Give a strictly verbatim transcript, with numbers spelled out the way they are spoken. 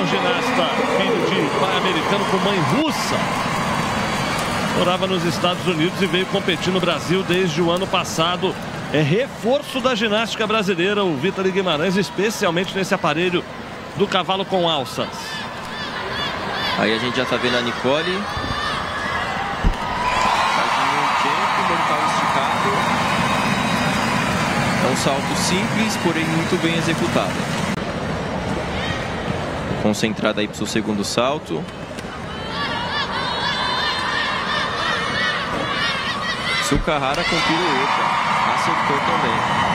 um ginasta, filho de pai americano com mãe russa. Morava nos Estados Unidos e veio competir no Brasil desde o ano passado. É reforço da ginástica brasileira, o Vitor Guimarães, especialmente nesse aparelho do cavalo com alças. Aí a gente já tá vendo a Nicole. Fazendo um tempo, mortal esticado. É um salto simples, porém muito bem executado. Concentrada aí pro seu segundo salto. Sukahara com pirueta. Acertou também.